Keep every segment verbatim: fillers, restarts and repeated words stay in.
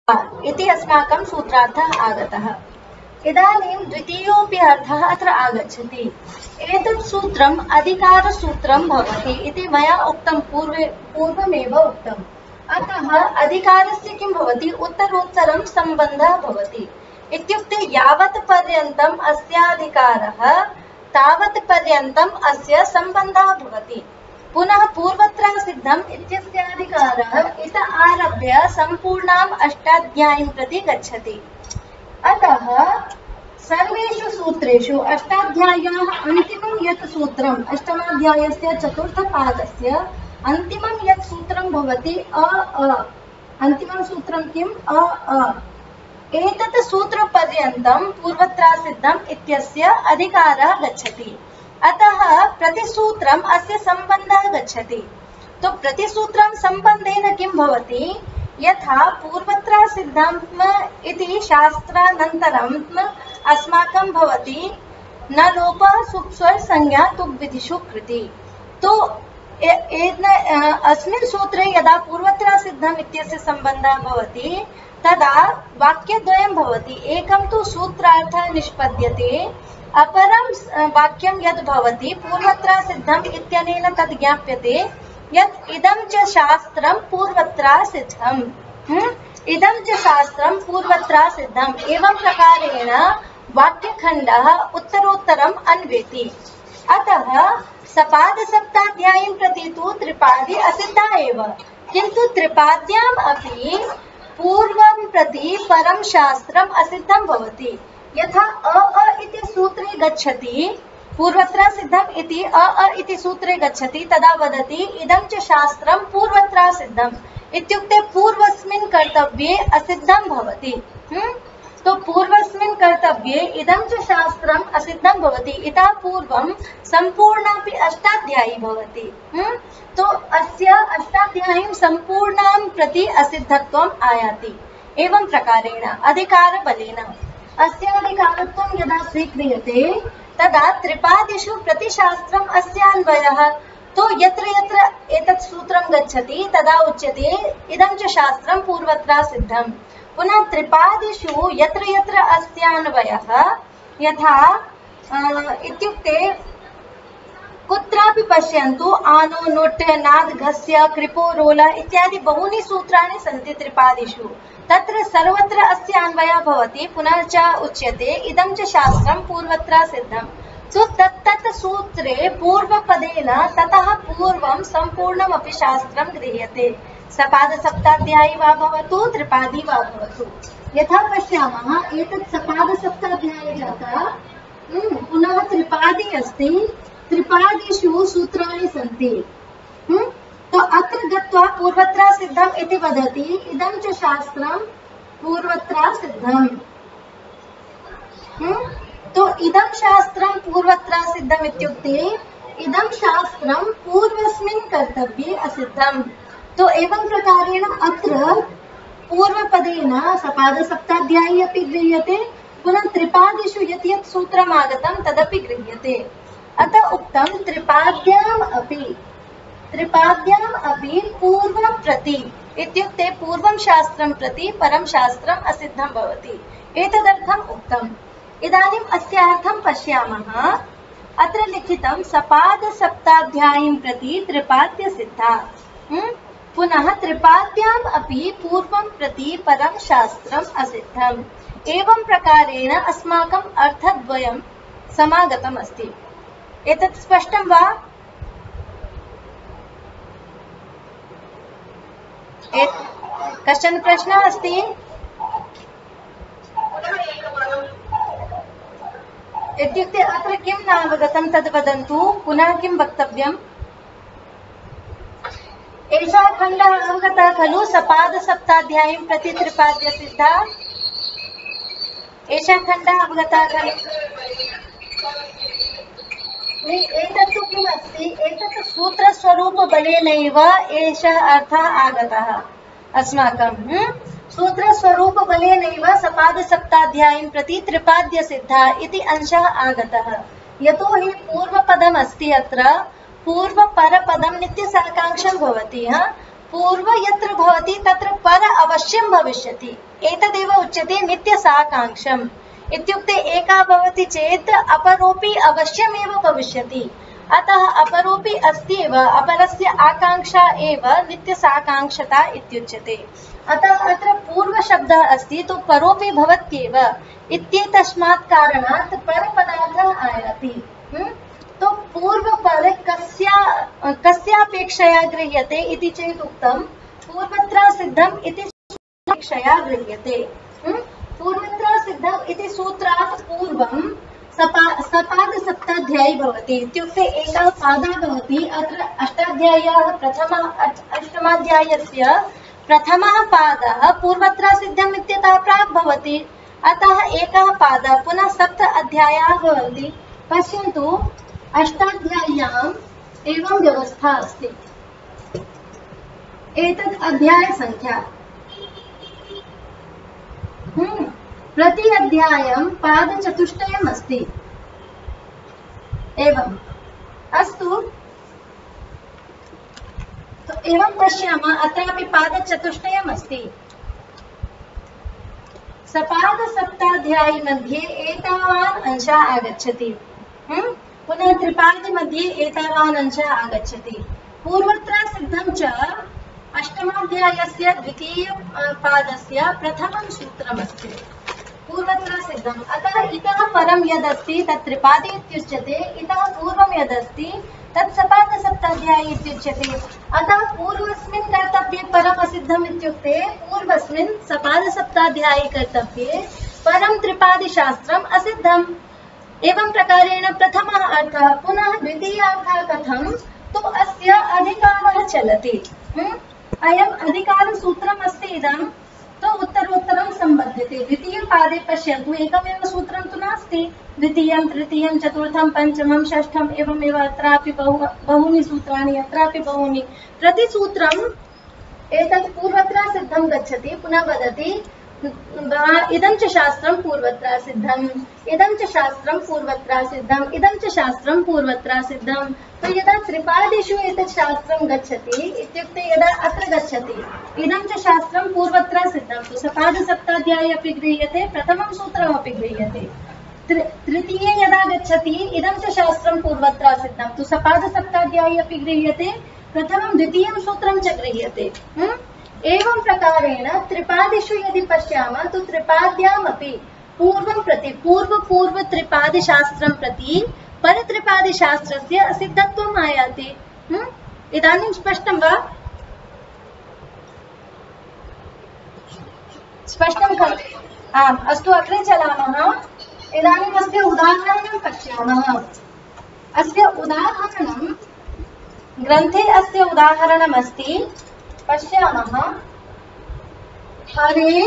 इति अस्माकं सूत्रार्थः आगतः। इदानीं द्वितीयोऽपि अर्थः अत्र आगच्छति। एतत् सूत्रम् अधिकारसूत्रं भवति इति मया उक्तं पूर्वे पूर्वमेव उक्तम्। अतः अधिकारस्य किं भवति? उत्तरोत्तरं सम्बन्धः भवति। इत्युक्ते यावत् पर्यन्तम् अस्याधिकारः तावत् पर्यन्तम् अस्य सम्बन्धः भवति। पुनः पूर्वत्र सिद्धम् इत्यस्याधिकारः इत आरभ्य सम्पूर्णाम् अष्टाध्यायीं प्रति गच्छति। अतः सर्वेषु सूत्रेषु अष्टाध्याय्याः अन्तिमं यत् सूत्रम् अष्टमाध्यायस्य चतुर्थपादस्य अन्तिमं यत् सूत्रं भवति अ अ अन्तिमं सूत्रं किम् अ अ एतत् सूत्रपर्यन्तं पूर्वत्रासिद्धम् इत्यस्य अधिकारः गच्छति। अतः प्रतिसूत्रम् अस्य सम्बन्धः गच्छति। तो प्रतिसूत्रं सम्बन्धेन किं भवति? यथा पूर्वत्रासिद्धम् इति शास्त्रानन्तरम् अस्माकं भवति न लोपः सुप्स्वर संज्ञा तुग्विधिषु कृति। तो अस्मिन् सूत्रे यदा पूर्वत्रासिद्धम् इत्यस्य सम्बन्धः भवति तदा वाक्यद्वयं भवति। एकं तु सूत्रार्थः निष्पद्यते, अपरं वाक्यं यद् भवति पूर्वत्र सिद्धम् इत्यनेन तद् ज्ञाप्यते यत् इदं च शास्त्रं पूर्वत्र सिद्धम्, इदं च शास्त्रं पूर्वत्र सिद्धम्। एवं प्रकारेण वाक्यखण्डः उत्तरोत्तरम् अन्वेति। अतः सपादसप्ताध्यायीं प्रति तु त्रिपादी असिद्धा एव, किन्तु त्रिपाद्याम् अपि पूर्वं प्रति परं शास्त्रम् असिद्धं भवति। यथा अ अ इति सूत्रे गच्छति, पूर्वत्र सिद्धम् इति अ अ इति सूत्रे गच्छति, तदा वदति इदं च शास्त्रं पूर्वत्र सिद्धम्। इत्युक्ते पूर्वस्मिन् कर्तव्ये असिद्धं भवति। हम्म तो पूर्वस्मिन् कर्तव्ये इदं च शास्त्रम् असिद्धं भवति। इतः पूर्वं सम्पूर्णापि अष्टाध्यायी भवति। हम्म तो अस्य अष्टाध्यायीं सम्पूर्णां प्रति असिद्धत्वम् आयाति। एवं प्रकारेण अधिकारबलेन अस्य अधिकारत्वं यदा स्वीक्रियते तदा त्रिपादिषु प्रतिशास्त्रम् अस्यान्वयः। तो यत्र यत्र एतत् सूत्रं गच्छति तदा उच्यते इदं च शास्त्रं पूर्वत्र सिद्धम्। पुनः त्रिपादिषु यत्र यत्र अस्यान्वयः, यथा इत्युक्ते कुत्रापि पश्यन्तु आनो नोट् नाद घस्य कृपो रोल इत्यादि बहूनि सूत्राणि सन्ति त्रिपादिषु। तत्र सर्वत्र अस्य अन्वयः भवति। पुनः च उच्यते इदं च शास्त्रं पूर्वत्र सिद्धम्। सो तत्तत् सूत्रे पूर्वपदेन ततः पूर्वं सम्पूर्णमपि शास्त्रं गृह्यते। सपादसप्ताध्यायी वा भवतु त्रिपादी वा भवतु। यथा पश्यामः एतत् सपादसप्ताध्यायी जाता, पुनः त्रिपादी अस्ति, त्रिपादिषु सूत्राणि सन्ति। हम्म तो अत्र गत्वा पूर्वत्र सिद्धम् इति वदति इदं च शास्त्रं पूर्वत्र सिद्धम्। हम्म तो इदं शास्त्रं पूर्वत्र सिद्धम् इत्युक्ते इदं शास्त्रं पूर्वस्मिन् कर्तव्ये असिद्धम्। तो एवं प्रकारेण अत्र पूर्वपदेन सपादसप्ताध्यायी अपि गृह्यते, पुनः त्रिपादिषु यत् यत् सूत्रम् आगतं तदपि गृह्यते। अतः उक्तं त्रिपाद्याम् अपि त्रिपाद्याम् अपि पूर्वं प्रति इत्युक्ते पूर्वं शास्त्रं प्रति परं शास्त्रम् असिद्धं भवति। एतदर्थम् उक्तम्। इदानीम् अस्य अर्थं पश्यामः। अत्र लिखितं सपादसप्ताध्यायीं प्रति त्रिपाद्य सिद्धा। पुनः त्रिपाद्याम् अपि पूर्वं प्रति परं शास्त्रम् असिद्धम्। एवं प्रकारेण अस्माकम् अर्थद्वयं समागतम् अस्ति। एतत् स्पष्टं वा? कश्चन प्रश्नः अस्ति? इत्युक्ते अत्र किं नावगतं तद् वदन्तु। पुनः किं वक्तव्यम्? एषः खण्डः अवगतः खलु? सपादसप्ताध्यायीं प्रति त्रिपाद्य सिद्धा। एषः खण्डः अवगतः खलु? एतत्तु किम् अस्ति? एतत् सूत्रस्वरूपबलेनैव एषः अर्थः आगतः अस्माकं। सूत्रस्वरूपबलेनैव सपादसप्ताध्यायीं प्रति त्रिपाद्य सिद्धा इति अंशः आगतः। यतोहि पूर्वपदम् अस्ति, अत्र पूर्वपरपदं नित्यसाकाङ्क्षं भवति। पूर्व यत्र भवति तत्र पर अवश्यं भविष्यति। एतदेव उच्यते नित्यसाकाङ्क्षम्। इत्युक्ते एका भवति चेत् अपरोपि अवश्यमेव भविष्यति। अतः अपरोपि अस्ति एव, अपरस्य आकांक्षा एव नित्यसाकाङ्क्षता इत्युच्यते। अतः अत्र पूर्वशब्दः अस्ति तो परोपि भवत्येव इत्येतस्मात् कारणात् परपदार्थः आयाति। तो पूर्वपर कस्या कस्यापेक्षया गृह्यते इति चेत् उक्तं पूर्वत्र सिद्धम् इति अपेक्षया गृह्यते। पूर्वत्र सिद्धम् इति सूत्रात् पूर्वं सपा सपाद सप्ताध्यायी भवति। इत्युक्ते एकः पादः भवति। अत्र अष्टाध्याय्याः प्रथम अष्टमाध्यायस्य प्रथमः पादः पूर्वत्र सिद्धम् इत्यतः प्राक् भवति। अतः एकः पादः पुनः सप्त अध्यायाः भवन्ति। पश्यन्तु अष्टाध्याय्याम् एवं व्यवस्था अस्ति। एतत् अध्याय संख्या हम्म प्रति अध्यायं पादचतुष्टयम् अस्ति। एवम् अस्तु, तो एवं पश्यामः अत्रापि पादचतुष्टयम् अस्ति। सपाद सप्ताध्यायी मध्ये एतावान् अंशः आगच्छति। हम्म पुनः त्रिपादी मध्ये एतावान् अंशः आगच्छति। पूर्वत्र सिद्धं च अष्टमाध्यायस्य द्वितीय पादस्य प्रथमं सूत्रमस्ति। पूर्वत्र सिद्धम्। अतः इतः परं यदस्ति तत् त्रिपादी इत्युच्यते। इतः पूर्वं यदस्ति तत् सपाद सप्ताध्यायी इत्युच्यते। अतः पूर्वस्मिन् कर्तव्ये परम् असिद्धम् इत्युक्ते पूर्वस्मिन् सपाद सप्ताध्यायी कर्तव्ये परं त्रिपादिशास्त्रम् असिद्धम्। एवं प्रकारेण प्रथमः अर्थः पुनः द्वितीयार्थः कथं तो अस्य अधिकारः चलति। अयम् अधिकारसूत्रम् अस्ति इदं तो उत्तरोत्तरं सम्बध्यते। द्वितीयपादे पश्यन्तु एकमेव सूत्रं तु नास्ति। द्वितीयं तृतीयं चतुर्थं पञ्चमं षष्ठम् एवमेव अत्रापि बहु बहूनि सूत्राणि अत्रापि बहूनि। प्रतिसूत्रम् एतत् पूर्वत्र सिद्धं गच्छति। पुनः वदति इदं च शास्त्रं पूर्वत्र सिद्धम्, इदं च शास्त्रं पूर्वत्र सिद्धम्, इदं च शास्त्रं पूर्वत्र सिद्धम्। तो यदा त्रिपादिषु एतत् शास्त्रं गच्छति इत्युक्ते यदा अत्र गच्छति इदं च शास्त्रं पूर्वत्र सिद्धं तो सपाद सप्ताध्यायी अपि गृह्यते, प्रथमं सूत्रमपि गृह्यते। तृतीये यदा गच्छति इदं च शास्त्रं पूर्वत्र सिद्धं तो सपाद सप्ताध्यायी अपि गृह्यते, प्रथमं द्वितीयं सूत्रं च गृह्यते। एवं प्रकारेण त्रिपादिषु यदि पश्यामः तो त्रिपाद्यामपि पूर्वं प्रति पूर्व पूर्व त्रिपादिशास्त्रं प्रति परत्रिपादिशास्त्रस्य असिद्धत्वम् आयाति। इदानीं स्पष्टं वा? स्पष्टं खलु? आम् अस्तु, अग्रे चलामः। इदानीम् अस्य उदाहरणं पश्यामः। अस्य उदाहरणं ग्रन्थे अस्य उदाहरणम् अस्ति। पश्यामः। हरे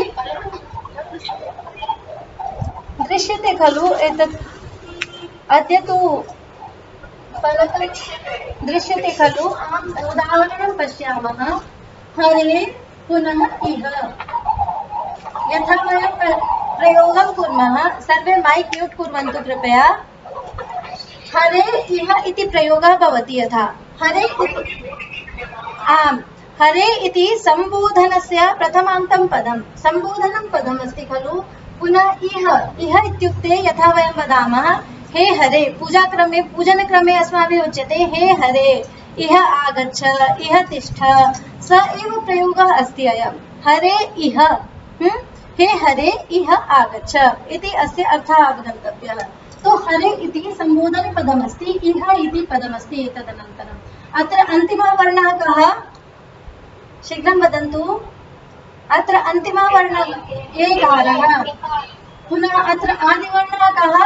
दृश्यते खलु एतत् अद्य तु फलके दृश्यते खलु। आम् उदाहरणं पश्यामः। हरे पुनः इह। यथा वयं प्रयोगं कुर्मः, सर्वे माइक म्यूट कुर्वन्तु कृपया। हरे इह इति प्रयोगः भवति। यथा हरे आम् हरे इति सम्बोधनस्य प्रथमान्तं पदं सम्बोधनं पदम् अस्ति खलु। पुनः इह इह इत्युक्ते यथा वयं वदामः हे हरे, पूजाक्रमे पूजनक्रमे अस्माभिः उच्यते हे हरे इह आगच्छ, इह तिष्ठ, स एव प्रयोगः अस्ति अयं हरे इह। हे हरे इह आगच्छ इति अस्य अर्थः अवगन्तव्यः। तो हरे इति सम्बोधनपदमस्ति, इह इति पदमस्ति। एतदनन्तरम् अत्र अन्तिमः वर्णः कः? शीघ्रं वदन्तु। अत्र अन्तिमः वर्णः एकारः। पुनः अत्र आदिवर्णः कः?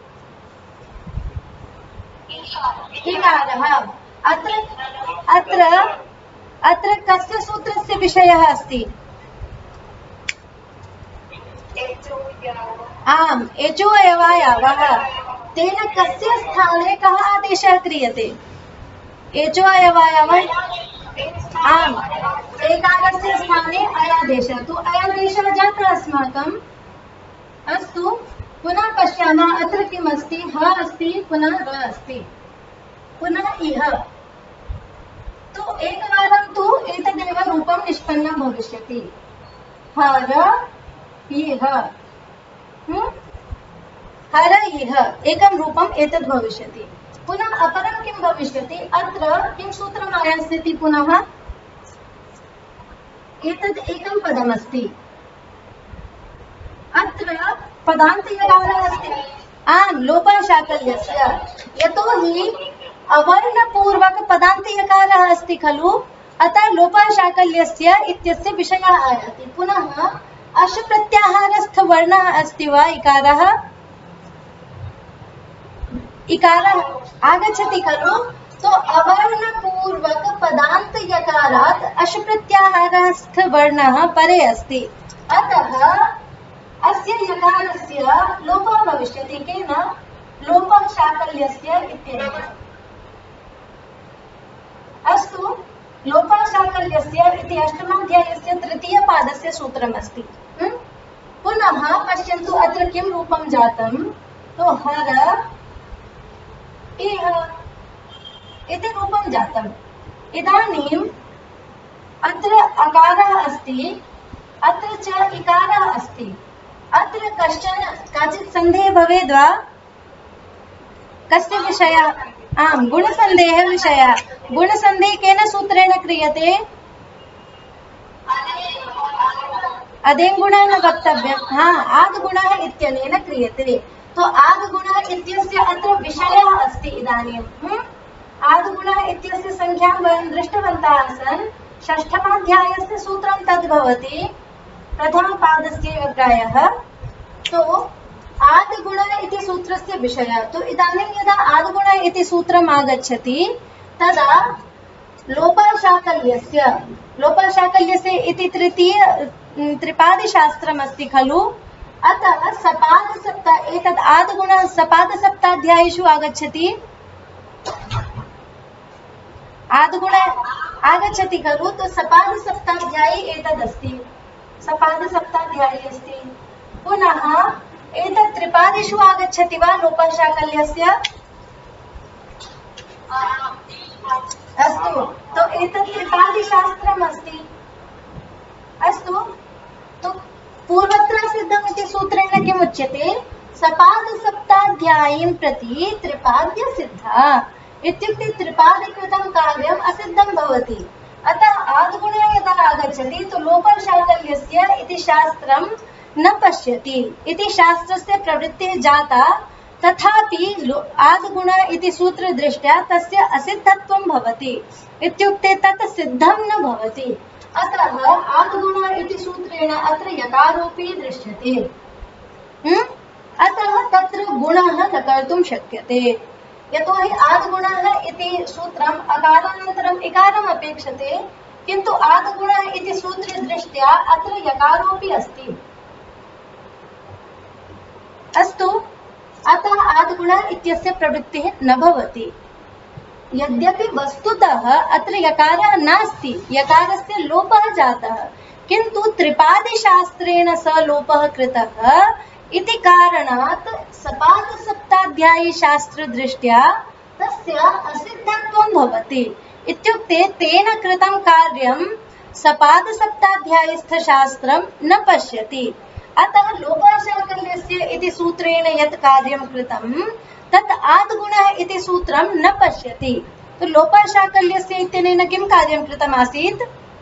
इकारः। अत्र अत्र अत्र कस्य सूत्रस्य विषयः अस्ति? आम् एचो अयवायावः। तेन कस्य स्थाने कः आदेशः क्रियते? एचो अयवायावः। आम् एकारस्य स्थाने अयादेशः। तो अयादेशः जातः अस्माकम्। अस्तु, पुनः पश्यामः। अत्र किम् अस्ति? ह अस्ति, पुनः र अस्ति, पुनः इह। तो एकवारं तु एतदेव रूपं निष्पन्नं भविष्यति। हर इह हर इह एकं रूपम् एतद् भविष्यति। पुनः अपरं किं भविष्यति? अत्र किं सूत्रम् आयास्यति? पुनः एतद् एकं पदमस्ति, अत्र पदान्तयकारः अस्ति। आम्, लोपशाकल्यस्य, यतोहि अवर्णपूर्वक पदान्तयकारः अस्ति खलु, अतः लोपशाकल्यस्य इत्यस्य विषयः आयाति। पुनः अश् प्रत्याहारस्थ वर्णः अस्ति वा इकारः? इकारः आगच्छति खलु, तो अवर्णपूर्वक पदान्त यकारात् अश् प्रत्याहारस्थ वर्णः परे अस्ति। अतः अस्य यकारस्य लोपः भविष्यति। केन? लोपः शाकल्यस्य इत्यनेन। अस्तु, लोपः शाकल्यस्य इति अष्टमाध्यायस्य तृतीयपादस्य सूत्रमस्ति। पुनः पश्यन्तु, अत्र किं रूपं जातं? तो हर इह इति रूपं जातम्। इदानीम् अत्र अकारः अस्ति, अत्र च इकारः अस्ति। अत्र कश्चन काचित् सन्देहः भवेद् वा? कस्य विषयः? आम्, गुणसन्देहः विषयः। गुणसन्देहः केन सूत्रेण क्रियते? अदेङ्गुणः न वक्तव्यम्। हाँ, आद्गुणः इत्यनेन क्रियते। तो आद्गुणः इत्यस्य अत्र विषयः अस्ति। इदानीम् आद्गुणः इत्यस्य संख्यां वयं दृष्टवन्तः आसन्। षष्ठमाध्यायस्य सूत्रं तद् भवति, प्रथमपादस्य एव प्रायः। तो आद्गुणः इति सूत्रस्य विषयः। तो इदानीं यदा आद्गुणः इति सूत्रम् आगच्छति, तदा लोपशाकल्यस्य लोपशाकल्यस्य इति तृतीय त्रिपादिशास्त्रम् अस्ति खलु। अतः सपादसप्ताह एतद् आद्गुणः सपादसप्ताध्यायेषु आगच्छति। आद्गुणः आगच्छति खलु, तो सपादसप्ताध्यायी एतदस्ति, सपादसप्ताध्यायी अस्ति। पुनः एतत् त्रिपादिषु आगच्छति वा लोपशाकल्यस्य? अस्तु, तो एतत् त्रिपादिशास्त्रम् अस्ति। अस्तु, तो पूर्वत्र सिद्धम् इति सूत्रेण किम् उच्यते? सपादसप्ताध्यायीं प्रति त्रिपाद्य सिद्धा इत्युक्ते त्रिपादिकृतं कार्यम् असिद्धं भवति। अतः आद्गुणः यदा आगच्छति, तो लोपशाकल्यस्य इति शास्त्रं न पश्यति। इति शास्त्रस्य प्रवृत्तिः जाता, तथापि आद्गुणः इति सूत्रदृष्ट्या तस्य असिद्धत्वं भवति। इत्युक्ते तत् सिद्धं न भवति। अतः आद्गुणः इति सूत्रेण अत्र यकारोपि दृश्यते। अतः तत्र गुणः न कर्तुं शक्यते, यतोहि आद्गुणः इति सूत्रम् अकारानन्तरम् इकारम् अपेक्षते, किन्तु आद्गुणः इति सूत्रदृष्ट्या अत्र यकारोपि अस्ति। अस्तु, अतः आद्गुणः इत्यस्य प्रवृत्तिः न भवति। यद्यपि वस्तुतः अत्र यकारः नास्ति, यकारस्य लोपः जातः, किन्तु त्रिपादिशास्त्रेण स लोपः कृतः इति कारणात् सपादसप्ताध्यायी शास्त्रदृष्ट्या तस्य असिद्धत्वं भवति। इत्युक्ते तेन कृतं कार्यं सपादसप्ताध्यायीस्थ शास्त्रं न पश्यति। अतः लोपशाकल्यस्य इति सूत्रेण यत् कार्यं कृतं तत् आद्गुणः इति सूत्रं न पश्यति। तो लोपशाकल्यस्य इत्यनेन किं कार्यं कृतम् आसीत्?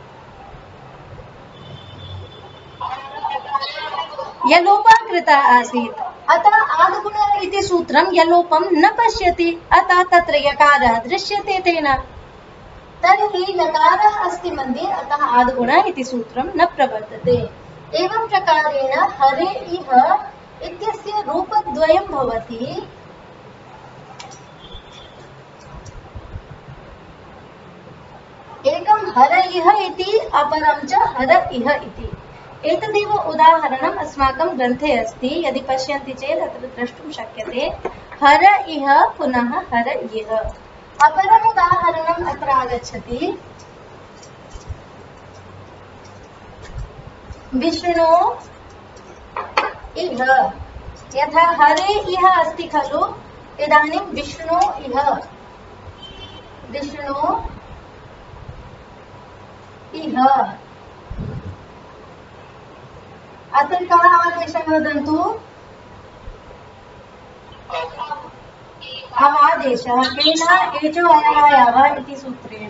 यलोपः कृतः आसीत्। अतः आद्गुणः इति सूत्रं यलोपं न पश्यति, अतः तत्र यकारः दृश्यते तेन। तर्हि यकारः अस्ति मध्ये, अतः आद्गुणः इति सूत्रं न प्रवर्तते। एवं प्रकारेण हरे इह इत्यस्य रूपद्वयं भवति। एकं हर इह इति, अपरं च हर इह इति। एतदेव उदाहरणम् अस्माकं ग्रन्थे अस्ति। यदि पश्यन्ति चेत् अत्र द्रष्टुं शक्यते। हर इह पुनः हर इह। अपरम् उदाहरणम् अत्र आगच्छति। विष्णु इह, यथा हरे इह अस्ति खलु, इदानीं विष्णु इह। विष्णु इह। अत्र कः आदेशः वदन्तु? अवादेशः। केन? एचो अयायाव इति सूत्रेण।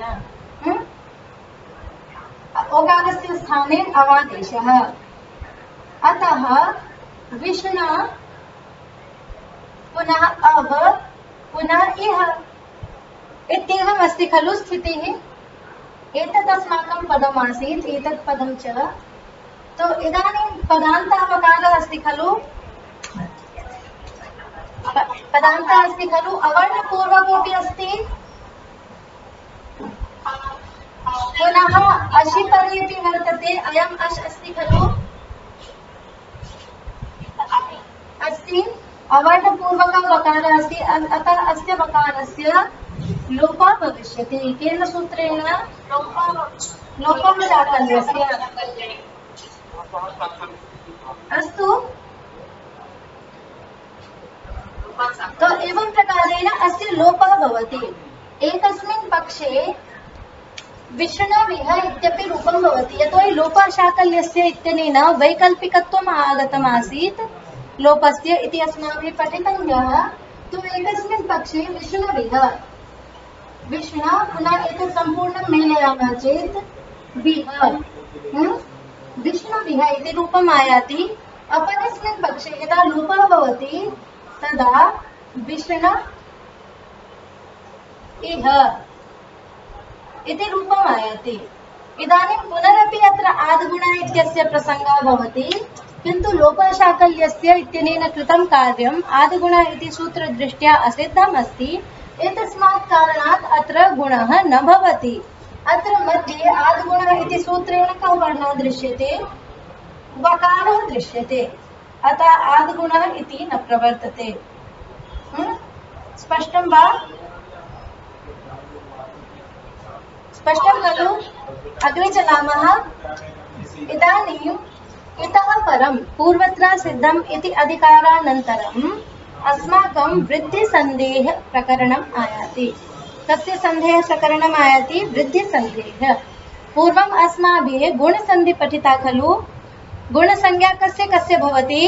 ओकारस्य स्थाने अवादेशः। अतः विष्णु पुनः अव पुनः इह इत्येवम् अस्ति खलु स्थितिः। एतत् अस्माकं पदमासीत्, एतत् पदं च। तो इदानीं पदान्तावकारः अस्ति खलु, पदान्तः अस्ति खलु, अवर्णपूर्वकोऽपि अस्ति, पुनः अशिपरेऽपि वर्तते। अयम् अश् अस्ति खलु, अस्ति, अवर्णपूर्वकः वकारः अस्ति। अतः अस्य वकारस्य लोपः भविष्यति। केन सूत्रेण? लोपः शाकल्यस्य। अस्तु। तो एवं प्रकारेण अस्य लोपः भवति। एकस्मिन् पक्षे विष्णवेः इत्यपि रूपं भवति, यतोहि लोपः शाकल्यस्य इत्यनेन वैकल्पिकत्वम् आगतमासीत् लोपस्य इति अस्माभिः पठितं यः। तो एकस्मिन् पक्षे विष्णवेः, विष्णु पुनः एतत् सम्पूर्णं मेलयामः चेत् विह, विष्णुविह इति रूपम् आयाति। अपरस्मिन् पक्षे यदा लोपः भवति तदा विष्णु इह इति रूपम् आयाति। इदानीं पुनरपि अत्र आद्गुण इत्यस्य प्रसङ्गः भवति, किन्तु लोपशाकल्यस्य इत्यनेन कृतं कार्यम् आद्गुण इति सूत्रदृष्ट्या असिद्धम् अस्ति। एतस्मात् कारणात् अत्र गुणः न भवति। अत्र मध्ये आद्गुण इति सूत्रेण कः वर्णः दृश्यते? वकारः दृश्यते। अतः आद्गुणः इति न प्रवर्तते। स्पष्टं वा? स्पष्टं खलु? अग्रे चलामः। इदानीम् इतः परं पूर्वत्र सिद्धम् इति अधिकारानन्तरम् अस्माकं वृद्धिसन्धेः प्रकरणम् आयाति। कस्य सन्धेः प्रकरणम् आयाति? वृद्धिसन्धेः। पूर्वम् अस्माभिः गुणसन्धि पठिता खलु। गुणसंज्ञा कस्य कस्य भवति?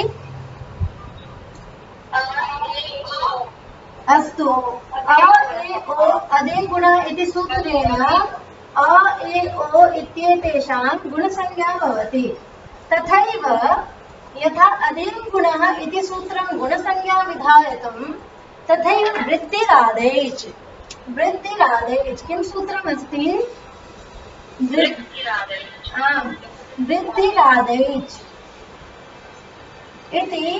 अस्तु। अ ए ओ अदे गुण इति सूत्रेण अ ए ओ इत्येतेषां गुणसंज्ञा भवति। तथैव यथा अदेन् गुणः इति सूत्रं गुणसंज्ञा विधायकं, तथैव वृद्धिरादेश् वृद्धिरादेश् किं सूत्रमस्ति? वृद्धिरादेश् इति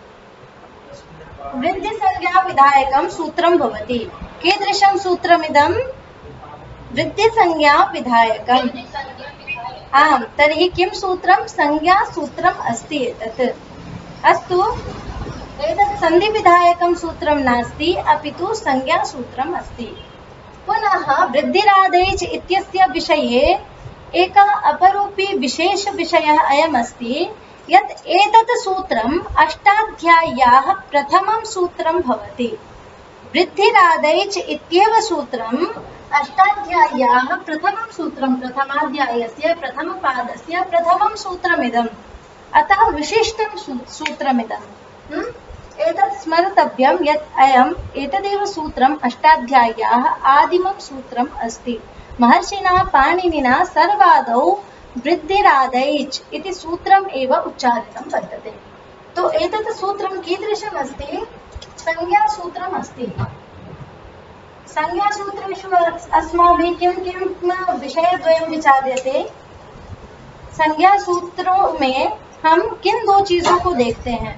वृद्धिसंज्ञा विधायकं सूत्रं भवति। कीदृशं सूत्रमिदं? वृद्धिसंज्ञा विधायकम्। आम्, तर्हि किं सूत्रं? संज्ञा सूत्रम् अस्ति एतत्। अस्तु, एतत् सन्धिविधायकं सूत्रं नास्ति, अपि तु संज्ञा सूत्रम् अस्ति। पुनः वृद्धिरादेश् इत्यस्य विषये एकः अपरोपि विशेषविषयः अयमस्ति यत् एतत् सूत्रम् अष्टाध्याय्याः प्रथमं सूत्रं भवति। वृद्धिरादेश् इत्येव सूत्रम् अष्टाध्याय्याः प्रथमं सूत्रं, प्रथमाध्यायस्य प्रथमपादस्य प्रथमं सूत्रमिदम्। अतः विशिष्टं सूत्रमिदम्। एतत् स्मर्तव्यं यत् अयम् एतदेव सूत्रम् अष्टाध्याय्याः आदिमं सूत्रम् अस्ति। महर्षिणा पाणिनिना सर्वादौ वृद्धिरादेश् इति सूत्रम् एव उच्चारितं वर्तते। तो एतत् सूत्रं कीदृशम् अस्ति? संज्ञासूत्रम् अस्ति। संज्ञासूत्रेषु अस्माभिः किं किं विषयद्वयं विचार्यते? संज्ञासूत्रों में हम किन दो चीजों को देखते हैं?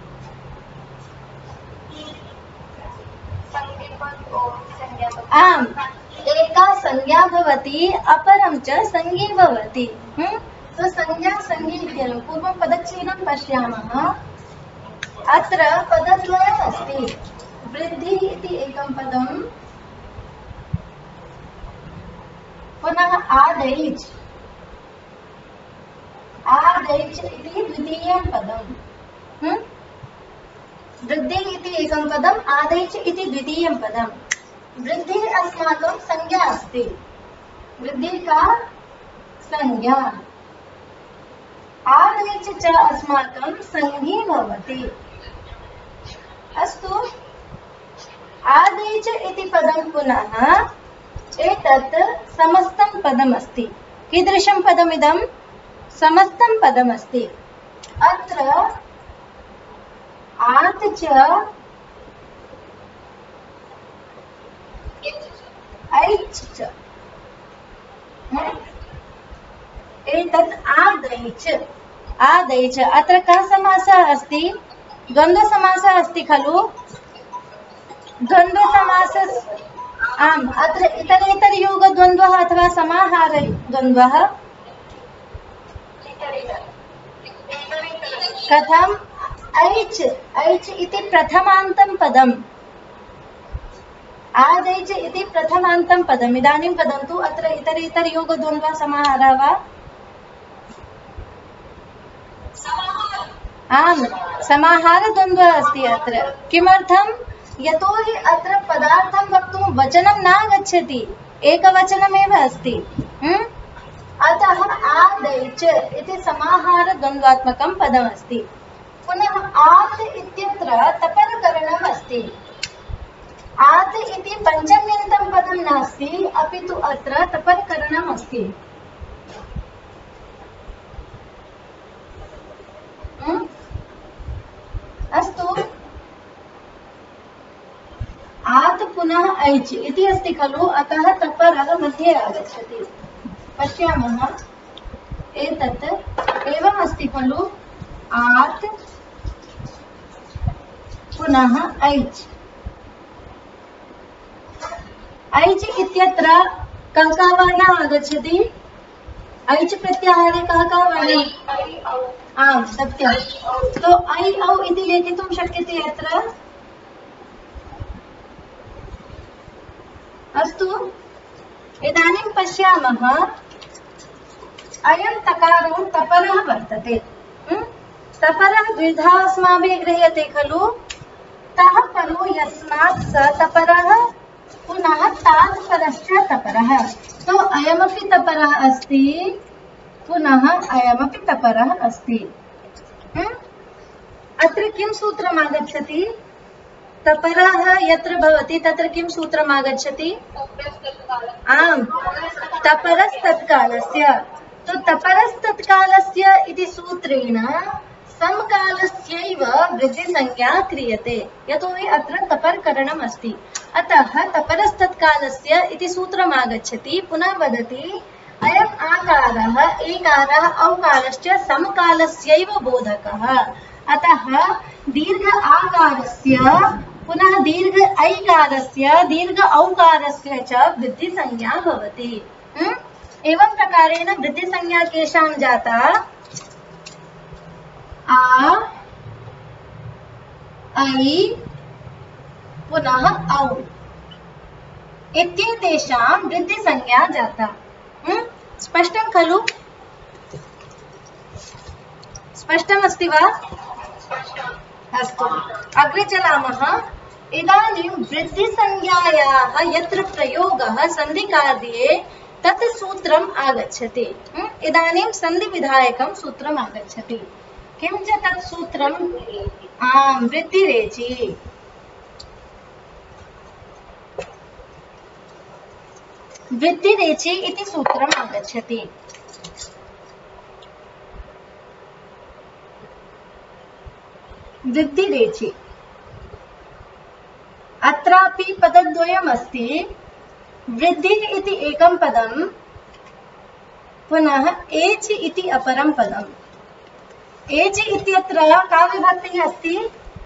आम, एका संज्ञा भवति, अपरं च संज्ञे भवति। तो संज्ञा संज्ञेभ्यः पूर्वं पदच्छेदं पश्यामः। अत्र पदद्वयम् अस्ति। वृद्धि इति एकं पदं, पुनः आदैच् आदैच् इति द्वितीयं पदम्। वृद्धि इति एकं पदम्, आदैच् इति द्वितीयं पदम्। वृद्धि अस्माकं संज्ञा अस्ति। वृद्धि का संज्ञा। आदैच च अस्माकं संज्ञी भवति। अस्तु, आदैच इति पदं पुनः एतत् समस्तं पदमस्ति। कीदृशं पदमिदं? समस्तं पदमस्ति। अत्र आत् च ऐच् च एतत् आदैच आदैच। अत्र कः समासः अस्ति? द्वन्द्वसमासः अस्ति खलु? द्वन्द्वसमासः। आम्, अत्र इतरेतरयोगद्वन्द्वः अथवा समाहारद्वन्द्वः। कथम्? ऐच् ऐच् इति प्रथमान्तं पदम्। आदैच इति प्रथमान्तं पदम्। इदानीं वदन्तु, अत्र इतरेतरयोगद्वन्द्वः समाहारः वा? आम्, समाहारद्वन्द्वः अस्ति अत्र। किमर्थं? यतोहि अत्र पदार्थं वक्तुं वचनं नागच्छति, एकवचनमेव अस्ति। अतः आदैच इति समाहारद्वन्द्वात्मकं पदमस्ति। पुनः आत् इत्यत्र तपरकरणम् अस्ति। आत् इति पञ्चम्यन्तं पदं नास्ति, अपि तु अत्र तपरकरणम् अस्ति। अस्तु, आत् पुनः ऐच् इति अस्ति खलु, अतः तपरः मध्ये आगच्छति। पश्यामः, एतत् एवम् अस्ति खलु, आत् पुनः ऐच्। ऐच् इत्यत्र कः कः वर्णः आगच्छति? ऐच् प्रत्याहारे कः कः वर्णः? आम्, सत्यं। तो ऐ औ इति लेखितुं शक्यते अत्र। अस्तु, इदानीं पश्यामः, अयं तकारो तपरः वर्तते। तपरः द्विधा अस्माभिः गृह्यते खलु। तः परो यस्मात् स तपरः, पुनः तात् परश्च तपरः। तो अयमपि तपरः अस्ति, पुनः अयमपि तपरः अस्ति। अत्र किं सूत्रम् आगच्छति? तपरः यत्र भवति तत्र किं सूत्रम् आगच्छति? आम्, तपरस्तत्कालस्य। तो तपरस्तत्कालस्य इति सूत्रेण समकालस्यैव वृद्धिसंज्ञा क्रियते, यतोहि अत्र तपरकरणम् अस्ति। अतः तपरस्तत्कालस्य इति सूत्रम् आगच्छति। पुनः वदति, अयम् आकारः एकारः औकारश्च समकालस्यैव बोधकः। अतः दीर्घ आकारस्य पुनः दीर्घ ऐकारस्य दीर्घ औकारस्य च वृद्धिसंज्ञा भवति। एवं प्रकारेण वृद्धिसंज्ञा केषां जाता? आ, ऐ, पुनः औ इत्येतेषां वृद्धिसंज्ञा जाता। स्पष्टं खलु? स्पष्टमस्ति वा? अस्तु, अग्रे चलामः। इदानीं वृद्धिसंज्ञायाः यत्र प्रयोगः सन्धिकार्ये तत् सूत्रम् आगच्छति। इदानीं सन्धिविधायकं सूत्रम् आगच्छति। किं च तत् सूत्रम्? आम्, वृद्धिरेचि। वृद्धिरेचि इति सूत्रम् आगच्छति। वृद्धिरेचि। अत्रापि पदद्वयम् अस्ति। वृद्धिः इति एकं पदं, पुनः एच् इति अपरं पदम्। एच् इत्यत्र का विभक्तिः अस्ति?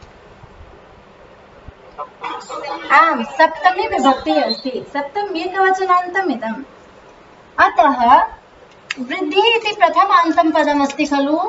आम्, सप्तमी विभक्तिः अस्ति। सप्तम एकवचनान्तम् इदम्। अतः वृद्धिः इति प्रथमान्तं पदमस्ति खलु।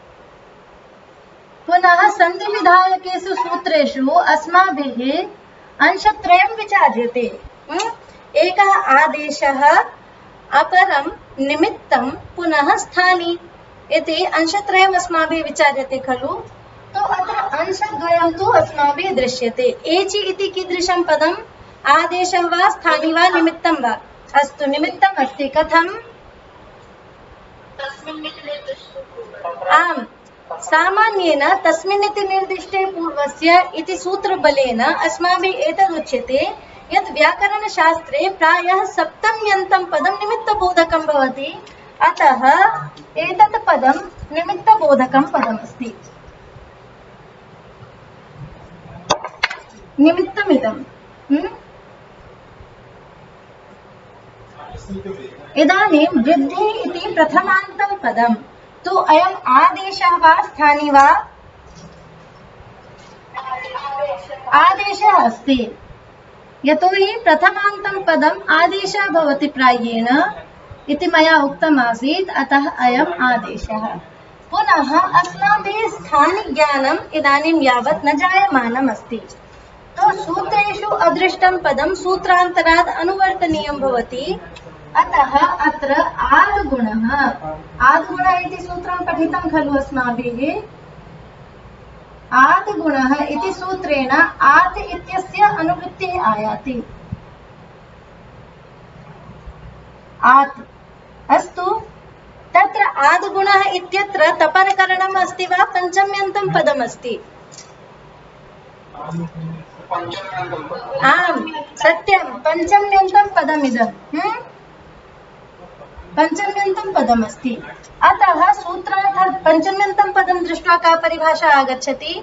पुनः सन्धिविधायकेषु सूत्रेषु अस्माभिः अंशत्रयं विचार्यते। एकः आदेशः, अपरं निमित्तं, पुनः स्थानी इति अंशत्रयम् अस्माभिः विचार्यते खलु। तो अत्र अंशद्वयं तु अस्माभिः दृश्यते। एचि इति कीदृशं पदम्? आदेशं वा, स्थानी वा, निमित्तं वा? अस्तु, निमित्तम् अस्ति। कथम्? आम् सामान्येन तस्मिन्निति निर्दिष्टे पूर्वस्य इति सूत्रबलेन अस्माभिः एतदुच्यते यत् व्याकरणशास्त्रे प्रायः सप्तम्यन्तं पदं निमित्तबोधकं भवति, अतः एतत् पदं निमित्तबोधकं पदमस्ति। निमित्तमिदं इदानीं वृद्धि इति प्रथमान्तं पदं तु अयम् आदेशः वा स्थानी वा? आदेशः अस्ति, यतोहि प्रथमान्तं पदम् आदेशः भवति प्रायेण इति मया उक्तम् आसीत्, अतः अयम् आदेशः। पुनः अस्माभिः स्थानिज्ञानम् इदानीं यावत् न जायमानम् अस्ति, तो सूत्रेषु अदृष्टं पदं सूत्रान्तरात् अनुवर्तनीयं भवति, अतः अत्र आद्गुणः आद्गुणः इति सूत्रं पठितं खलु अस्माभिः। आद्गुणः इति सूत्रेण आत् इत्यस्य अनुवृत्तिः आयाति। आत् अस्तु, तत्र आद्गुणः इत्यत्र तपरकरणम् अस्ति वा पञ्चम्यन्तं पदमस्ति? आम् सत्यं, पञ्चम्यन्तं पदमिदं पञ्चम्यन्तं पदमस्ति। अतः सूत्रार्थात् पञ्चम्यन्तं पदं दृष्ट्वा का परिभाषा आगच्छति?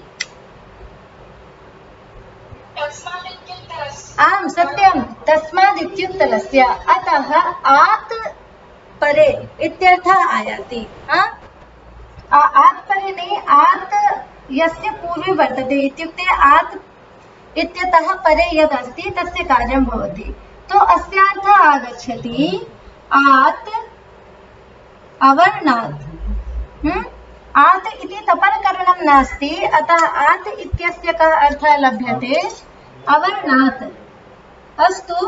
आम् सत्यं, तस्माद् इत्युत्तरस्य। अतः आत् परे इत्यर्थः आयाति। आत् परे नहीं, आत् यस्य पूर्वे वर्तते इत्युक्ते आत् इत्यतः परे यद् अस्ति तस्य कार्यं भवति। तो अस्यार्थः आगच्छति आत् अवर्णात्। हम्म आत् इति तपरकरणं नास्ति, अतः आत् इत्यस्य कः अर्थः लभ्यते? अवर्णात्। अस्तु,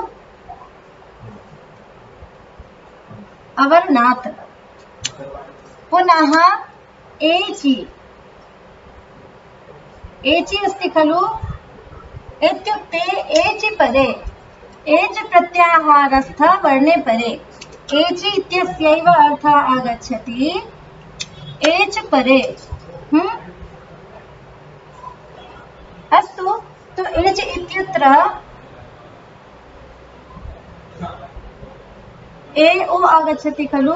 अवर्णात्। पुनः एचि एचि अस्ति खलु, इत्युक्ते एचि परे, एच् प्रत्याहारस्थ वर्णे परे एचि इत्यस्यैव अर्थः आगच्छति एच् परे। हम्म अस्तु, तो एच् इत्यत्र ए ओ आगच्छति खलु,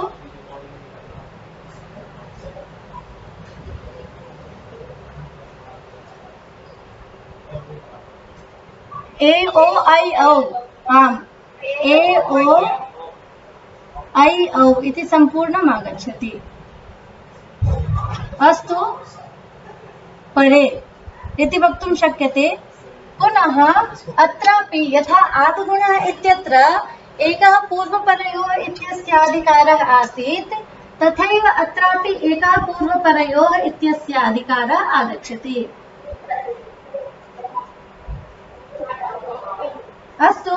ए ओ ऐ औ। आम्, ए ओ ऐ औ इति सम्पूर्णम् आगच्छति। अस्तु, परे इति वक्तुं शक्यते। पुनः अत्रापि यथा आद्गुणः इत्यत्र एकः पूर्वपरयोः इत्यस्याधिकारः आसीत्, तथैव अत्रापि एकः पूर्वपरयोः इत्यस्याधिकारः आगच्छति। अस्तु,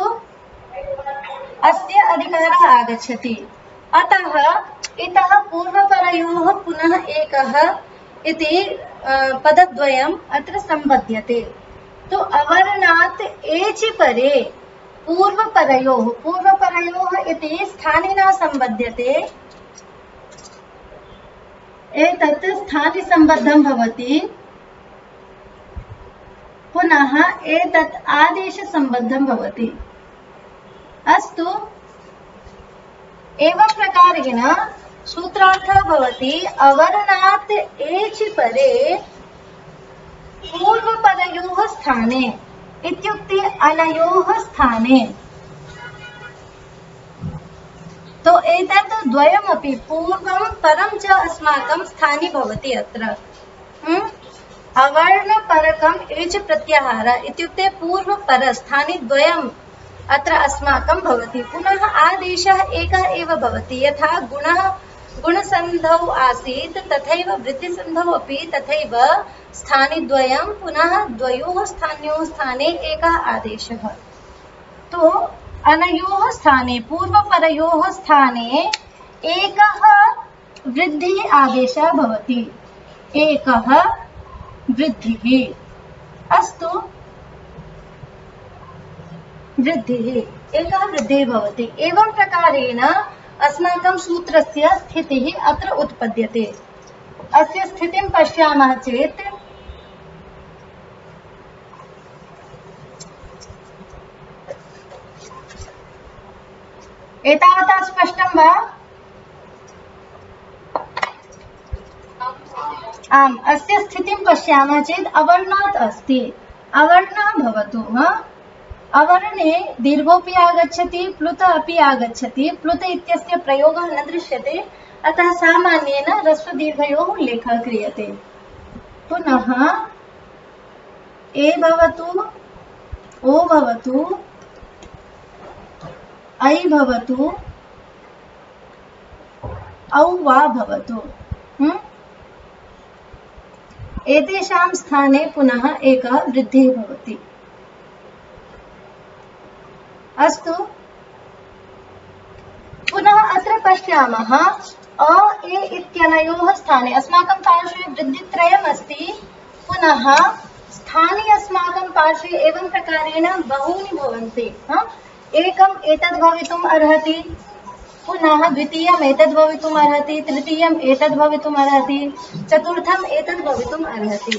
अस्य अधिकारः आगच्छति। अतः इतः पूर्वपरयोः पुनः एकः इति पदद्वयम् अत्र सम्बध्यते। तो अवर्णात् एचि परे पूर्वपरयोः पूर्वपरयोः इति स्थानिना सम्बध्यते। एतत् स्थानिसम्बद्धं भवति। पुनः एतत् आदेशसम्बद्धं भवति। अस्तु, एवं प्रकारेण सूत्रार्थः भवति अवर्णात् एचि परे पूर्वपरयोः स्थाने इत्युक्ते अनयोः स्थाने। तो एतत् द्वयमपि पूर्वं परं च अस्माकं स्थाने भवति। अत्र अवर्णपरकम् एच् प्रत्याहार इत्युक्ते पूर्वपरस्थानि द्वयम् अत्र अस्माकं भवति। पुनः आदेशः एकः एव भवति। यथा गुणः गुणसन्धौ आसीत् तथैव वृत्तिसन्धौ अपि तथैव स्थानिद्वयं पुनः द्वयोः स्थानयोः स्थाने एकः आदेशः। तो अनयोः स्थाने पूर्वपरयोः स्थाने एकः वृद्धिः आदेशः भवति। एकः वृद्धिः। अस्तु, वृद्धिः एकः वृद्धिः भवति। एवं प्रकारेण अस्माकं सूत्रस्य स्थितिः अत्र उत्पद्यते। अस्य स्थितिं पश्यामः चेत् एतावता स्पष्टं वा? आम्, अस्य स्थितिं पश्यामः चेत् अवर्णात् अस्ति, अवर्णः भवतु। अवर्णे दीर्घोऽपि आगच्छति, प्लुत अपि आगच्छति, प्लुत इत्यस्य प्रयोगः न दृश्यते, अतः सामान्येन ह्रस्वदीर्घयोः उल्लेखः क्रियते। पुनः ए भवतु, ओ भवतु, ऐ भवतु, औ वा भवतु। एतेषां स्थाने पुनः एकः वृद्धिः भवति। अस्तु, पुनः अत्र पश्यामः अ ए इत्यनयोः स्थाने अस्माकं पार्श्वे वृद्धित्रयम् अस्ति। पुनः स्थाने अस्माकं पार्श्वे एवं प्रकारेण बहूनि भवन्ति। एकम् एतद् भवितुम् अर्हति, पुनः द्वितीयम् एतद् भवितुम् अर्हति, तृतीयम् एतद् भवितुम् अर्हति, चतुर्थम् एतद् भवितुम् अर्हति।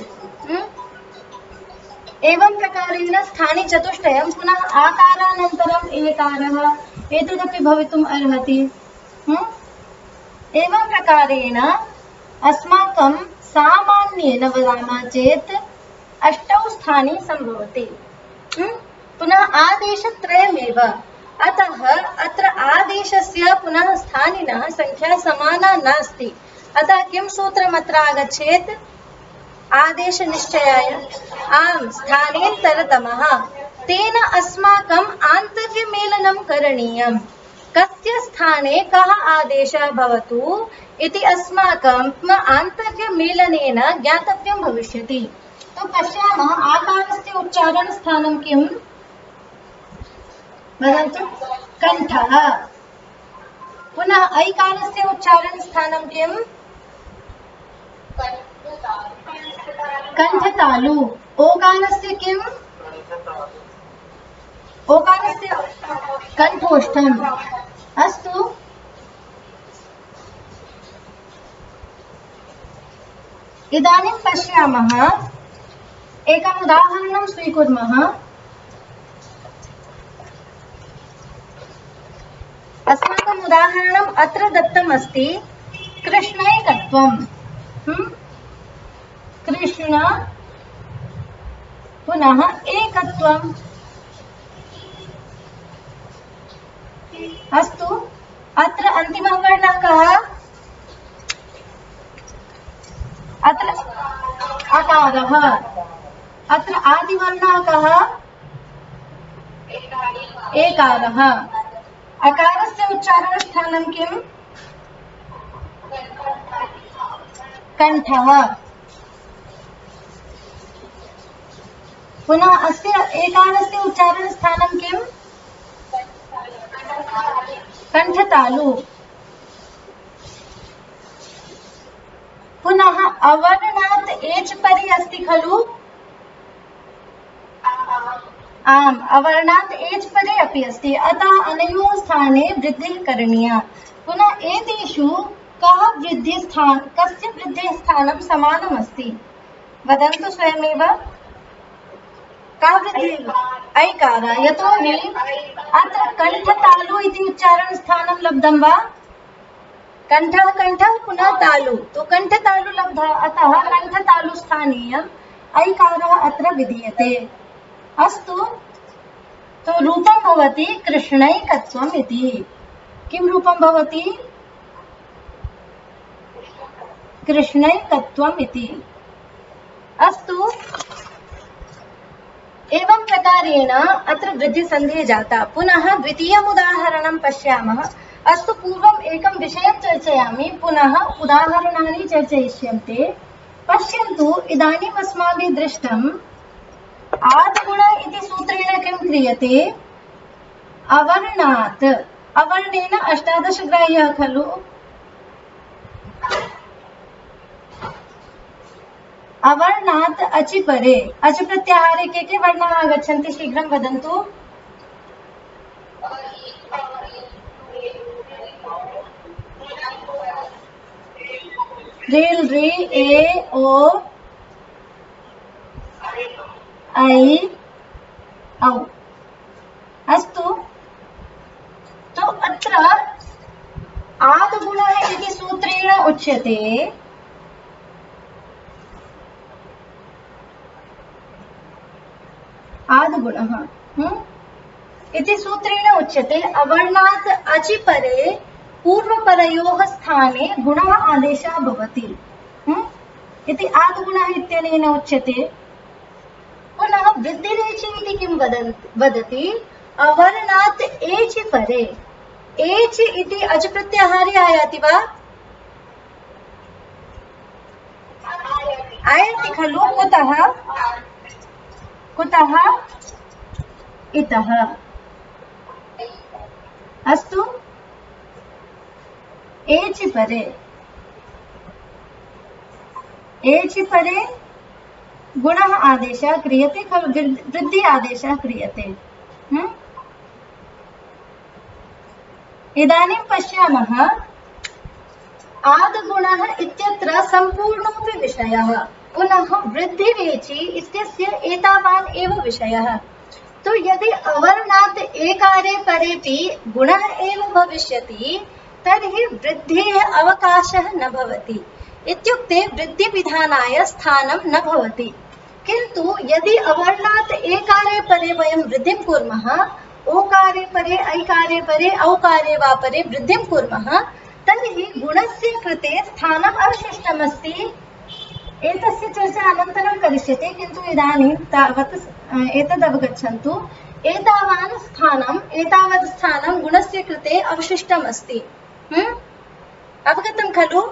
एवं प्रकारेण स्थाने चतुष्टयं, पुनः आकारानन्तरम् एकारः एतदपि भवितुम् अर्हति। एवं प्रकारेण अस्माकं सामान्येन वदामः चेत् अष्टौ स्थाने सम्भवति। पुनः आदेशत्रयमेव, अतः अत्र आदेशस्य पुनः स्थानिनः संख्या समाना नास्ति। अतः किं सूत्रम् अत्र आगच्छेत्? आदेशनिश्चयाय आम् स्थानेन्तरतमः। तेन अस्माकम् आन्तर्यमेलनं करणीयम्। कस्य स्थाने कः आदेशः भवतु इति अस्माकम् आन्तर्यमेलनेन ज्ञातव्यं भविष्यति। तो पश्यामः आकारस्य उच्चारणस्थानं किम्? वदन्तु। कण्ठः। पुनः ऐकारस्य उच्चारणस्थानं किम्? कण्ठतालु। ओकारस्य किम्? ओकारस्य कण्ठोष्ठम्। अस्तु, इदानीं पश्यामः, एकम् उदाहरणं स्वीकुर्मः। अस्माकम् उदाहरणम् अत्र दत्तम् अस्ति। कृष्णैकत्वम्। कृष्ण पुनः एकत्वम्। अस्तु, अत्र अन्तिमः वर्णः कः? अत्र अकारः। अत्र आदिवर्णः कः? एकारः। अकारस्य उच्चारणस्थानं किम्? कण्ठः। पुनः अस्य एकारस्य उच्चारणस्थानं किम्? कण्ठतालु। पुनः अवर्णात् एच् परि अस्ति खलु? आम्, अवर्णात् एच् परे अपि अस्ति, अतः अनयोः स्थाने वृद्धिः करणीया। पुनः एतेषु कः वृद्धिस्थान कस्य वृद्धिस्थानं समानम् अस्ति? वदन्तु स्वयमेव। कः वृद्धिः? ऐकारः। यतोहि अत्र कण्ठतालु इति उच्चारणस्थानं लब्धं वा? कण्ठः कण्ठः पुनः तालु, तो कण्ठतालु लब्धः, अतः कण्ठतालु स्थानीयम् ऐकारः अत्र विधीयते। अस्तु, तो रूपं भवति कृष्णैकत्वम् इति। किं रूपं भवति? कृष्णैकत्वम् इति। अस्तु, एवं प्रकारेण अत्र वृद्धिसन्धिः जाता। पुनः द्वितीयम् उदाहरणं पश्यामः। अस्तु, पूर्वम् एकं विषयं चर्चयामि, पुनः उदाहरणानि चर्चयिष्यन्ते। पश्यन्तु, इदानीम् अस्माभिः दृष्टम् आदिगुण इति सूत्रेण किं क्रियते? अवर्णात्। अवर्णेन अष्टादश ग्राह्यः खलु? अवर्णात् अचि परे। अचि प्रत्याहारे के के वर्णाः आगच्छन्ति? शीघ्रं वदन्तु। ऋ ऋ ए ओ ऐ औ। अस्तु, तो अत्र आद्गुणः इति सूत्रेण उच्यते आद्गुणः इति सूत्रेण उच्यते अवर्णात् अचि परे पूर्वपरयोः स्थाने गुणः आदेशः भवति इति आद्गुणः इत्यनेन उच्यते। पुनः वृद्धिरेचि इति किं वदति? अवर्णात् एचि परे, एच् इति अच् प्रत्याहारे आयाति वा? आयाति खलु? कुतः? कुतः? इतः। अस्तु, एचि परे, एचि परे गुणः आदेशः क्रियते खलु, वृद्धि आदेशः क्रियते। हम्म? इदानीं पश्यामः आद्गुणः इत्यत्र सम्पूर्णोऽपि विषयः, पुनः वृद्धिरेचि इत्यस्य एतावान् एव विषयः। तो यदि अवर्णात् एकारे परेपि गुणः एव भविष्यति तर्हि वृद्धेः अवकाशः न भवति, इत्युक्ते वृद्धिविधानाय स्थानं न भवति। किन्तु यदि अवर्णात् एकारे परे वयं वृद्धिं कुर्मः, ओकारे परे, ऐकारे परे, औकारे वा परे वृद्धिं कुर्मः, तर्हि गुणस्य कृते स्थानम् अवशिष्टमस्ति। एतस्य चर्चा अनन्तरं करिष्यते, किन्तु इदानीं तावत् एतद् अवगच्छन्तु, एतावान् स्थानम् एतावत् स्थानं गुणस्य कृते अवशिष्टम् अस्ति। हम्म? अवगतं खलु?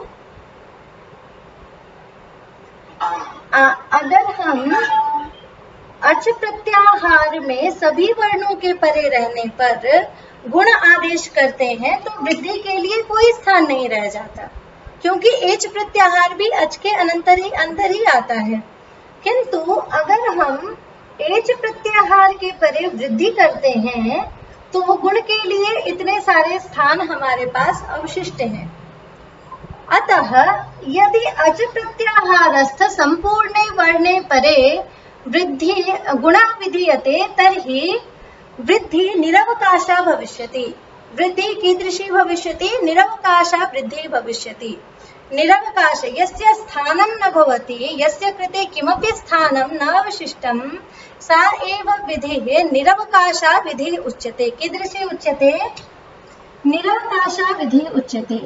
अगर हम अच प्रत्याहार में सभी वर्णों के परे रहने पर गुण आदेश करते हैं तो वृद्धि के लिए कोई स्थान नहीं रह जाता, क्योंकि एच प्रत्याहार भी अच के अनंतर ही अंदर ही आता है। किंतु अगर हम एच प्रत्याहार के परे वृद्धि करते हैं तो गुण के लिए इतने सारे स्थान हमारे पास अवशिष्ट हैं। अतः यदि अच प्रत्याहारस्थ संपूर्णे वर्णे परे वृद्धि गुणः विधीयते तर्हि वृद्धि निरवकाशा भविष्यति। वृद्धि कीदृशी भविष्यति? निरवकाशा वृद्धि भविष्यति। निरवकाश यस्य स्थानं न भवति, यस्य कृते किमपि स्थानं न अवशिष्टं, सा एव विधिः निरवकाशा विधिः उच्यते। कीदृशी उच्यते? निरवकाशा विधिः उच्यते।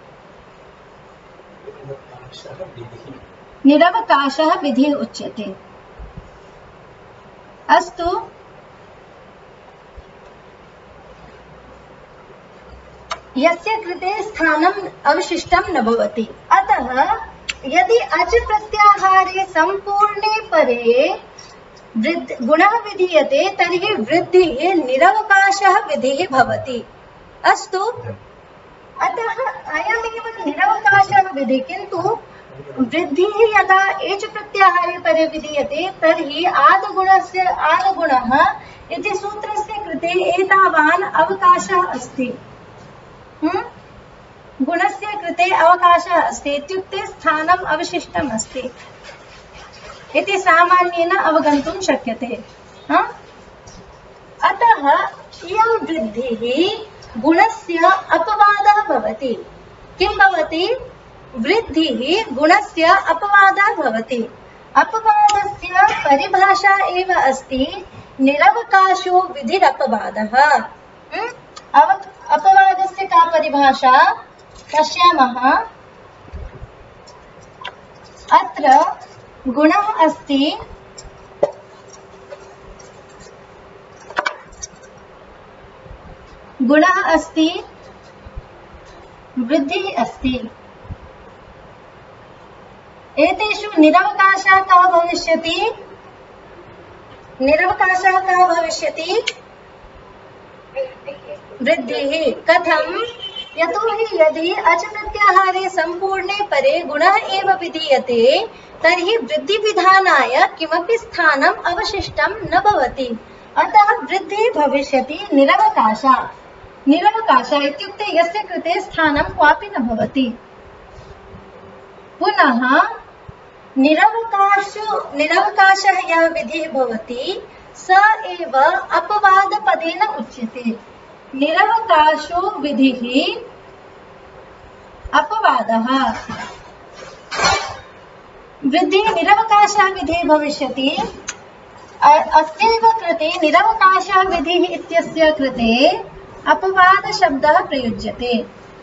निरवकाशः विधिः उच्यते। अस्तु, यस्य कृते स्थानम् अवशिष्टं न भवति। अतः यदि अच प्रत्याहारे संपूर्णे परे गुणः विधीयते तर्हि वृद्धिः निरवकाशः विधिः भवति। अस्तु, अतः अयमेव निरवकाशः विधिः। किन्तु वृद्धिः यदा एच प्रत्याहारे परे विधीयते तर्हि आद्गुणस्य आद्गुणः इति सूत्रस्य कृते एतावान् अवकाशः अस्ति। हम्म? गुणस्य कृते अवकाशः अस्ति इत्युक्ते स्थानम् अवशिष्टम् अस्ति इति सामान्येन अवगन्तुं शक्यते। हाँ? अतः इयं वृद्धिः गुणस्य अपवादः भवति। किं भवति? वृद्धिः गुणस्य अपवादः भवति। अपवादस्य परिभाषा एव अस्ति निरवकाशो विधिरपवादः। अव अपवादस्य का परिभाषा? पश्यामः। अत्र गुणः अस्ति, गुणः अस्ति, वृद्धिः अस्ति। एतेषु निरवकाशः कः भविष्यति? निरवकाशः कः भविष्यति? वृद्धिः। कथं? यतोहि यदि अच प्रत्याहारे संपूर्णे परे गुणः एव विधीयते तर्हि वृद्धिविधानाय किमपि स्थानम् अवशिष्टं न भवति। अतः वृद्धिः भविष्यति निरवकाशा। निरवकाशा इत्युक्ते यस्य कृते स्थानं क्वापि न भवति। पुनः निरवकाश निरवकाशः यः विधिः भवति स एव अपवादपदेन उच्यते। निरवकाशो विधिः अपवादः। वृद्धिः निरवकाशः विधिः भविष्यति। अस्यैव कृते निरवकाशः विधिः इत्यस्य कृते अपवादशब्दः प्रयुज्यते।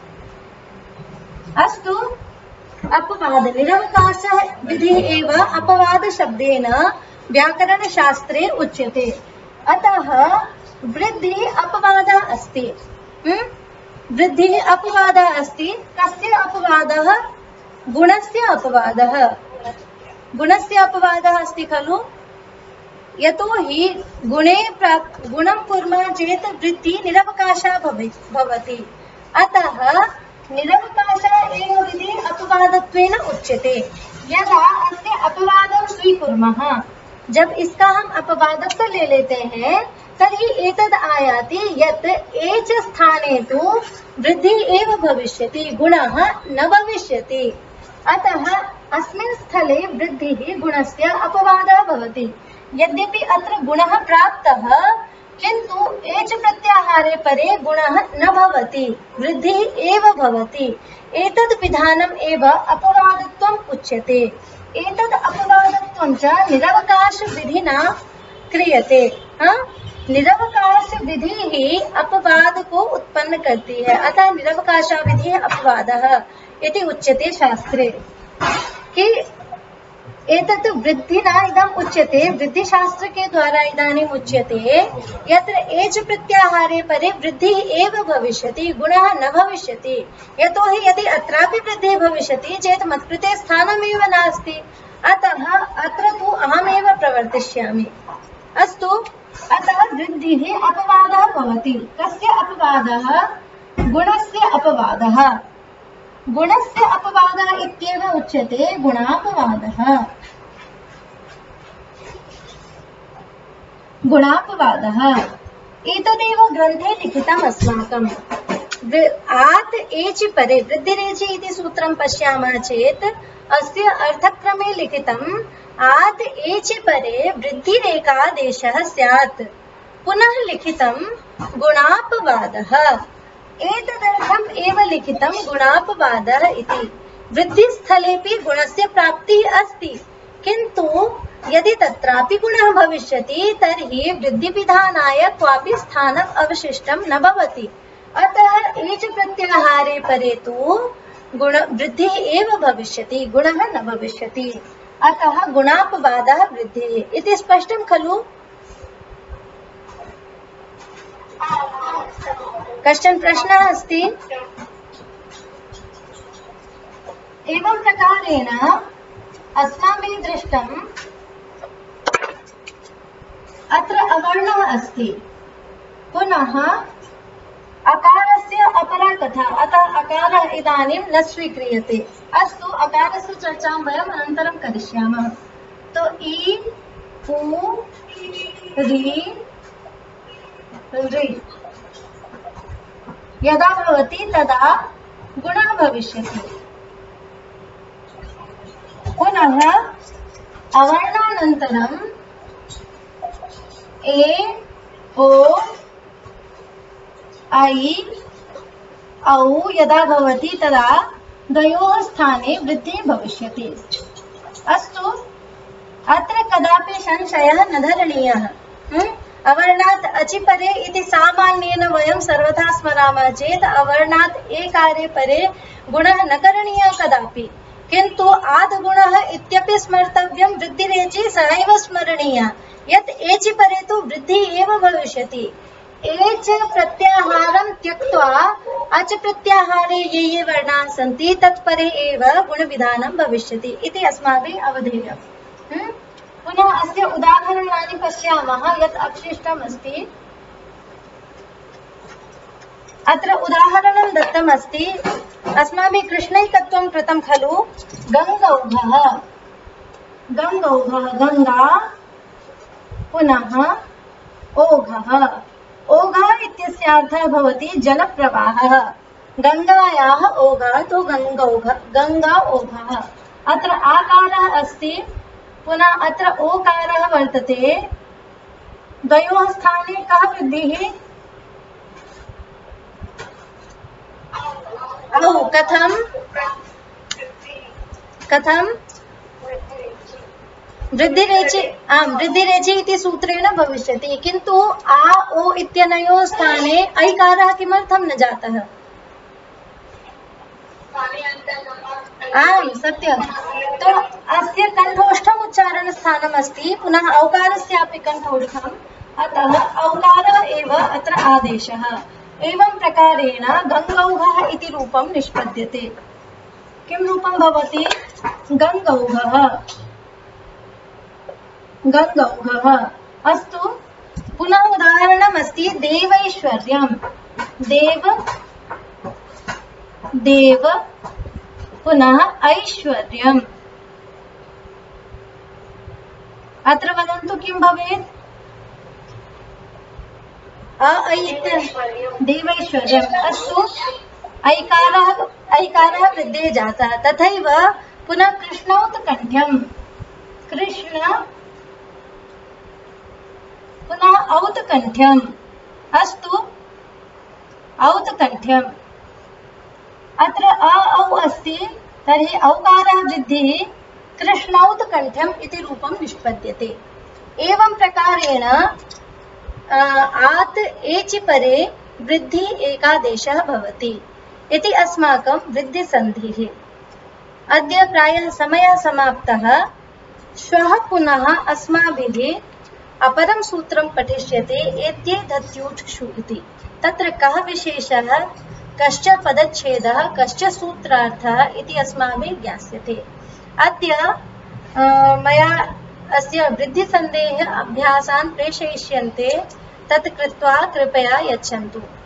अस्तु, अपवाद निरवकाशः विधिः एव अपवादशब्देन व्याकरणशास्त्रे उच्यते। अतः वृद्धिः अपवादः अस्ति। वृद्धिः अपवादः अस्ति। कस्य अपवादः? गुणस्य अपवादः। गुणस्य अपवादः अस्ति खलु। यतोहि गुणे प्राप् गुणं कुर्मः चेत् वृद्धिः निरवकाशः भवति। अतः निरवकाशः एव विधिः अपवादत्वेन उच्यते। यदा अस्य अपवादं स्वीकुर्मः, जब इसका हम अपवादत्व ले लेते हैं, तर्हि एतद् आयाति यत् एच स्थाने तु वृद्धिः एव भविष्यति, गुणः न भविष्यति। अतः अस्मिन् स्थले वृद्धिः गुणस्य अपवादः भवति। यद्यपि अत्र गुणः प्राप्तः, किन्तु एच प्रत्याहारे परे गुणः न भवति, वृद्धिः एव भवति। एतद् विधानम् एव अपवादत्वम् उच्यते। एतद् अपवादत्वं च निरवकाश विधिना क्रियते। हाँ? निरवकाश विधि ही अपवाद को उत्पन्न करती है। अतः निरवकाश विधि अपवादः इति उच्यते शास्त्रे। कि एतत् वृद्धिना इदम् उच्यते, वृद्धिशास्त्र के द्वारा इदानीम् उच्यते यत्र एच प्रत्याहारे परे वृद्धिः एव भविष्यति, गुणः न भविष्यति। यतोहि यदि अत्रापि वृद्धिः भविष्यति चेत् मत्कृते स्थानमेव नास्ति। अतः अत्र तु अहमेव प्रवर्तिष्यामि। अस्तु, अतः वृद्धिः अपवादः भवति। कस्य अपवादः? गुणस्य अपवादः। गुणस्य अपवादः इत्येव उच्यते गुणापवादः। गुणापवादः एतदेव ग्रन्थे लिखितम् अस्माकम्। आत् एचि परे वृद्धिरेचि इति सूत्रं पश्यामः चेत् अस्य अर्थक्रमे लिखितम् आत् एचि परे वृद्धिरेकादेशः स्यात्। पुनः लिखितम् गुणापवादः। एतदर्थम् एव लिखितं गुणापवादः इति। वृद्धिस्थलेपि गुणस्य प्राप्तिः अस्ति, किन्तु यदि तत्रापि गुणः भविष्यति तर्हि वृद्धिविधानाय क्वापि स्थानम् अवशिष्टं न भवति। अतः एच प्रत्याहारे परे तु गुण वृद्धिः एव भविष्यति, गुणः न भविष्यति। अतः गुणापवादः वृद्धिः इति स्पष्टं खलु। कश्चन प्रश्नः अस्ति? एवं प्रकारेण अस्माभिः दृष्टम् अत्र अवर्णः अस्ति। पुनः अकारस्य अपरा कथा, अतः अकारः इदानीं न स्वीक्रियते। अस्तु, अकारस्य चर्चां वयम् अनन्तरं करिष्यामः। तो इ उ रि ऋ यदा भवति तदा गुणः भविष्यति। पुनः अवर्णानन्तरम् ए ओ ऐ औ यदा भवति तदा द्वयोः स्थाने वृद्धिः भविष्यति। अस्तु, अत्र कदापि संशयः न धरणीयः। अवर्णात् अचि परे इति सामान्येन वयं सर्वथा स्मरामः चेत् अवर्णात् एकारे परे गुणः न करणीयः कदापि, किन्तु आद्गुणः इत्यपि स्मर्तव्यं। वृद्धिरेचि सहैव स्मरणीयः यत् एचि परे तु वृद्धिः एव भविष्यति। एच प्रत्याहारं त्यक्त्वा अच प्रत्याहारे ये ये वर्णाः सन्ति तत्परे एव गुणविधानं भविष्यति इति अस्माभिः अवधेयम्। पुनः अस्य उदाहरणानि पश्यामः यत् अवशिष्टम् अस्ति। अत्र उदाहरणं दत्तम् अस्ति। अस्माभिः कृष्णैकत्वं कृतं खलु। गङ्गौघः, गङ्गौघः गङ्गा, पुनः ओघः। ओघः इत्यस्य अर्थः भवति जलप्रवाहः। गङ्गायाः ओघः तु गङ्गौघ, गङ्गा ओघः। अत्र आकारः अस्ति, पुनः अत्र ओकारः वर्तते, द्वयोः स्थाने कः वृद्धिः? औ। कथं कथं वृद्धिरेचि आम् वृद्धिरेचि इति सूत्रेण भविष्यति, किन्तु आ ओ इत्यनयोः स्थाने ऐकारः किमर्थं न जातः? आम् सत्यं। तो अस्य कण्ठोष्ठम् उच्चारणस्थानम् अस्ति, पुनः औकारस्यापि कण्ठोष्ठम्, अतः औकारः एव अत्र आदेशः। एवं प्रकारेण गङ्गौघः इति रूपं निष्पद्यते। किं रूपं भवति? गङ्गौघः। गङ्गौघः। अस्तु, पुनः उदाहरणमस्ति देवैश्वर्यं। देव देव पुनः ऐश्वर्यम्। अत्र वदन्तु किं भवेत्? अ ऐ देवैश्वर्यम्। अस्तु, ऐकारः ऐकारः वृद्धे जातः। तथैव पुनः कृष्णौत्कण्ठ्यम्। कृष्ण पुनः औत्कण्ठ्यम्। अस्तु, औत्कण्ठ्यम्। अत्र अ औ अस्ति, तर्हि औकारः वृद्धिः, कृष्णौत्कण्ठ्यम् इति रूपं निष्पद्यते। एवं प्रकारेण आत् एचि परे वृद्धि एकादेशः भवति इति अस्माकं वृद्धिसन्धिः। अद्य प्रायः समयः समाप्तः। श्वः पुनः अस्माभिः अपरं सूत्रं पठिष्यते, एत्ये धत्यूठुषु इति। तत्र कः विशेषः, कश्च पदच्छेदः, कश्च सूत्रार्थः इति अस्माभिः ज्ञास्यते। अद्य मया अस्य वृद्धिसन्धेः अभ्यासान् प्रेषयिष्यन्ते, तत् कृत्वा कृपया यच्छन्तु।